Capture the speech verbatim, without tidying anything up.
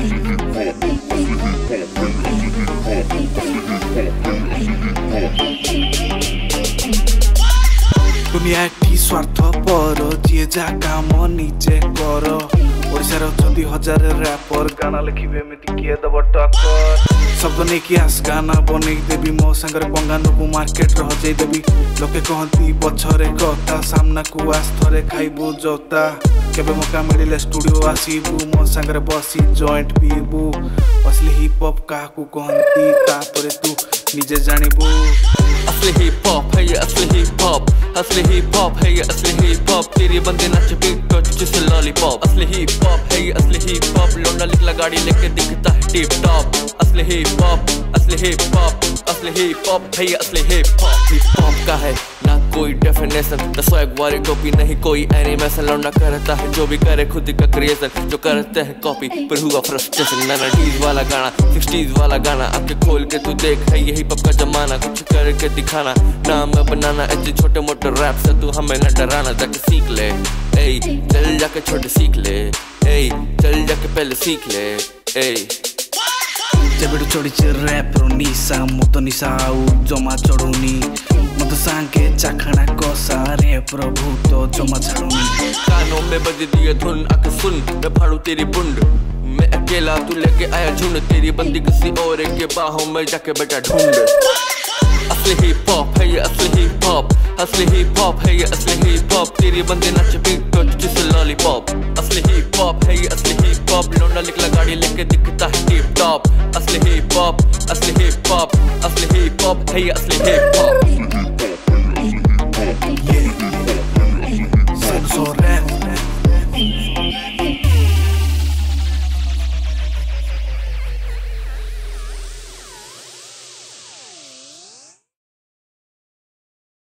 दुनिया टी स्वार्थ पर जी जा काम निजे कर ओडिशार अछंती हजार रैपर गाना लिखिबे एमिति किए दब टक्कर शब्द नहीं कि आस गाना बनै देबी मो संगर पंगानकु मार्केट रे हजै देबी लोके कहंती पछरे कथा सामना को आस थरे खाइबु जोता केबे मौका मिलिले स्टूडियो आसीबु मो संगर बसी जॉइंट पीबु असली हिप हॉप काकू कहंती तापरे तू निजे जानिबु असली हिप हॉप है ये असली हिप हॉप असली हिप हॉप है ये असली हिप हॉप तेरी बंदे नाच बीट टच जिसे लॉलीपॉप असली हिप हॉप है ये असली हिप हॉप लौंडा निकला गाड़ी लेके दिखता है टिप टॉप असली हिप हॉप असली हिप हॉप असली हिप हॉप है ये असली हिप हॉप हिप हॉप का है ना कोई डेफिनेशन न स्वैग वाली टोपी नहीं कोई एनिमेशन लौंडा करता है जो भी करे खुद का क्रिएशन जो करते हैं कॉपी पर हुआ फ्रस्ट्रेशन नाइंटीज़ वाला गाना सिक्सटीज़ वाला गाना आके खोल के तू देख है ये हिप हॉप का जमाना कुछ करके दिखाना नाम बनाना ऐसे छोटे मोटे रैप से तू हमें न डराना जाके सीख ले ए चल जाके छोटे सीख ले ए चल जाके पहले सीख ले ए जेबेडु चढ़ी रैप रो निशा मत निशा आउ जमा चढ़ुनी मत सांगे चाखना कसा रे प्रभु तो जमा छाड़ुनी कानों में बज दिए धुन आके सुन मैं फाड़ू तेरी बुंड मैं अकेला तू लेके आया झुंड तेरी बंदी किसी और के बाहों में जाके बेटा ढूंढ असली हिप हॉप है ये असली हिप हॉप असली हिप हॉप है ये असली हिप हॉप तेरी बंदे नाच बीट टच जिसे लॉलीपॉप असली हिप हॉप है ये असली हिप हॉप लौंडा निकला गाड़ी लेके दिखता है टिप टॉप असली हिप हॉप असली हिप हॉप असली हिप हॉप है ये असली हिप हॉप